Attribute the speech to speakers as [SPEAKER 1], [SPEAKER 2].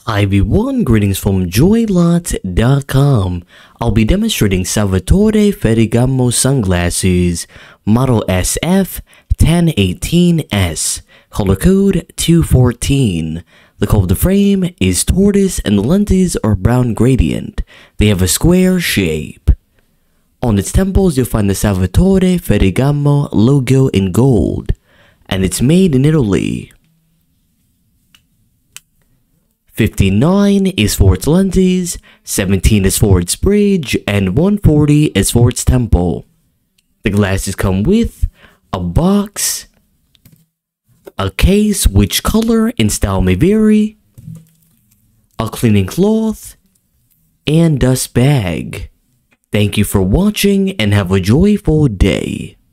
[SPEAKER 1] Hi everyone, greetings from joylot.com. I'll be demonstrating Salvatore Ferragamo sunglasses, Model SF1018S, color code 214. The color of the frame is tortoise and the lenses are brown gradient. They have a square shape. On its temples you'll find the Salvatore Ferragamo logo in gold, and it's made in Italy. 59 is for its lenses, 17 is for its bridge, and 140 is for its temple. The glasses come with a box, a case which color and style may vary, a cleaning cloth, and dust bag. Thank you for watching and have a joyful day.